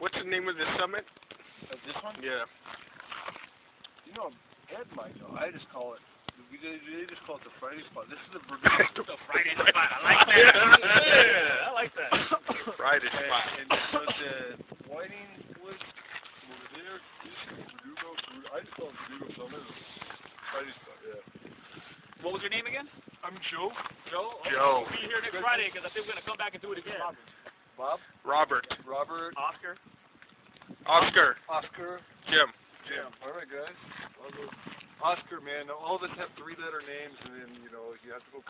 What's the name of the summit? This one? Yeah. You know, Ed might know. I just call it. They just call it the Friday spot. This is the Verdugo. The Friday spot. I like that. Yeah, I like that. Friday spot. And so the Whiting Woods over there. This is Verdugo. I just call it Verdugo Summit. Friday spot. Yeah. What was your name again? I'm Joe. Joe? Okay. Joe. We'll be here next Friday because I think we're going to come back and do it again. Bob. Robert. Robert. Oscar. Oscar. Oscar. Jim. All right, guys. Oscar, man. All of us have 3-letter names, and then you know you have to go.